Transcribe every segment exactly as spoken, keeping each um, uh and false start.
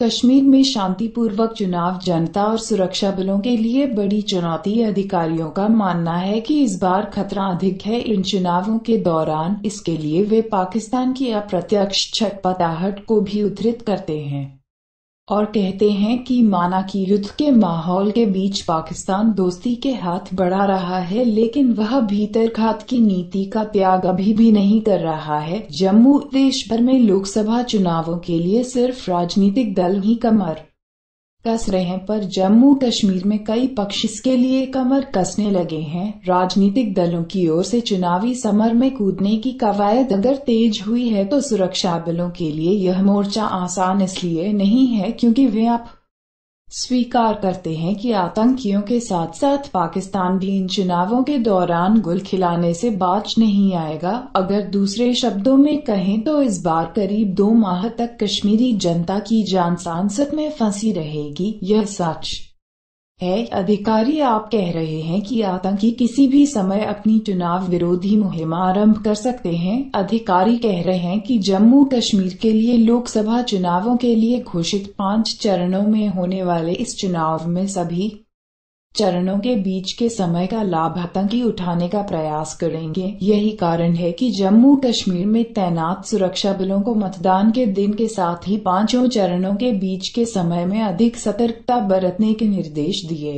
कश्मीर में शांतिपूर्वक चुनाव जनता और सुरक्षा बलों के लिए बड़ी चुनौती। अधिकारियों का मानना है कि इस बार खतरा अधिक है इन चुनावों के दौरान। इसके लिए वे पाकिस्तान की अप्रत्यक्ष छटपटाहट को भी उद्धृत करते हैं और कहते हैं कि माना कि युद्ध के माहौल के बीच पाकिस्तान दोस्ती के हाथ बढ़ा रहा है, लेकिन वह भीतरघात की नीति का त्याग अभी भी नहीं कर रहा है। जम्मू देश भर में लोकसभा चुनावों के लिए सिर्फ राजनीतिक दल ही कमर कस रहे हैं, पर जम्मू कश्मीर में कई पक्ष इसके लिए कमर कसने लगे हैं। राजनीतिक दलों की ओर से चुनावी समर में कूदने की कवायद अगर तेज हुई है तो सुरक्षा बलों के लिए यह मोर्चा आसान इसलिए नहीं है क्योंकि वे आप स्वीकार करते हैं कि आतंकियों के साथ साथ पाकिस्तान भी इन चुनावों के दौरान गुल खिलाने से बाज नहीं आएगा। अगर दूसरे शब्दों में कहें तो इस बार करीब दो माह तक कश्मीरी जनता की जान सांसत में फंसी रहेगी, यह सच है। अधिकारी आप कह रहे हैं कि आतंकी किसी भी समय अपनी चुनाव विरोधी मुहिम आरंभ कर सकते हैं। अधिकारी कह रहे हैं कि जम्मू कश्मीर के लिए लोकसभा चुनावों के लिए घोषित पांच चरणों में होने वाले इस चुनाव में सभी चरणों के बीच के समय का लाभ आतंकी उठाने का प्रयास करेंगे। यही कारण है कि जम्मू कश्मीर में तैनात सुरक्षा बलों को मतदान के दिन के साथ ही पांचों चरणों के बीच के समय में अधिक सतर्कता बरतने के निर्देश दिए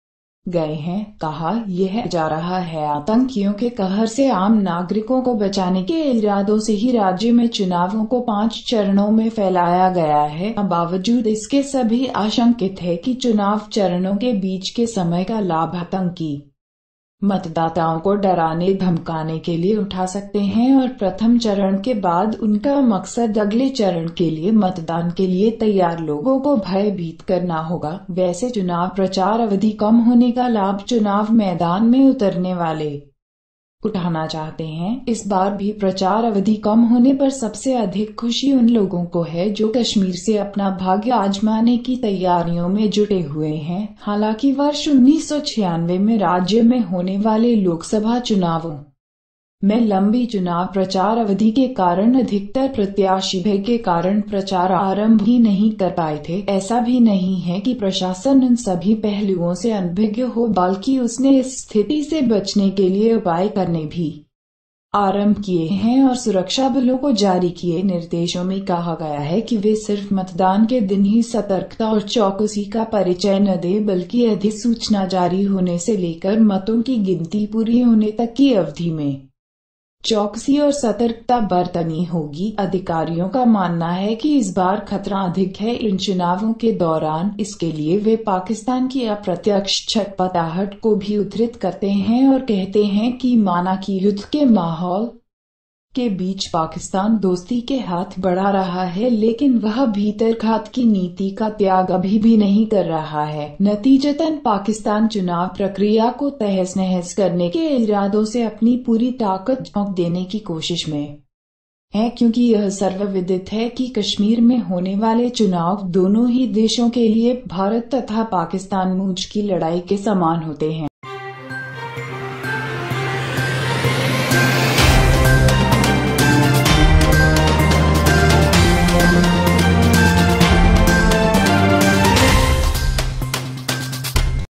गए हैं। कहा यह जा रहा है आतंकियों के कहर से आम नागरिकों को बचाने के इरादों से ही राज्य में चुनावों को पांच चरणों में फैलाया गया है। बावजूद इसके सभी आशंकित है कि चुनाव चरणों के बीच के समय का लाभ आतंकी मतदाताओं को डराने धमकाने के लिए उठा सकते हैं और प्रथम चरण के बाद उनका मकसद अगले चरण के लिए मतदान के लिए तैयार लोगों को भयभीत करना होगा। वैसे चुनाव प्रचार अवधि कम होने का लाभ चुनाव मैदान में उतरने वाले उठाना चाहते हैं। इस बार भी प्रचार अवधि कम होने पर सबसे अधिक खुशी उन लोगों को है जो कश्मीर से अपना भाग्य आजमाने की तैयारियों में जुटे हुए हैं। हालांकि वर्ष उन्नीस सौ छियानवे में राज्य में होने वाले लोकसभा चुनावों में लंबी चुनाव प्रचार अवधि के कारण अधिकतर प्रत्याशी भय के कारण प्रचार आरंभ ही नहीं कर पाए थे। ऐसा भी नहीं है कि प्रशासन इन सभी पहलुओं से अनभिज्ञ हो, बल्कि उसने इस स्थिति से बचने के लिए उपाय करने भी आरंभ किए हैं और सुरक्षा बलों को जारी किए निर्देशों में कहा गया है कि वे सिर्फ मतदान के दिन ही सतर्कता और चौकसी का परिचय न दें, बल्कि अधिसूचना जारी होने से लेकर मतों की गिनती पूरी होने तक की अवधि में चौकसी और सतर्कता बरतनी होगी। अधिकारियों का मानना है कि इस बार खतरा अधिक है इन चुनावों के दौरान। इसके लिए वे पाकिस्तान की अप्रत्यक्ष छटपटाहट को भी उद्धृत करते हैं और कहते हैं कि माना कि युद्ध के माहौल के बीच पाकिस्तान दोस्ती के हाथ बढ़ा रहा है, लेकिन वह भीतरघात की नीति का त्याग अभी भी नहीं कर रहा है। नतीजतन पाकिस्तान चुनाव प्रक्रिया को तहस नहस करने के इरादों से अपनी पूरी ताकत झोंक देने की कोशिश में है, क्योंकि यह सर्वविदित है कि कश्मीर में होने वाले चुनाव दोनों ही देशों के लिए भारत तथा पाकिस्तान मूंछ की लड़ाई के समान होते हैं।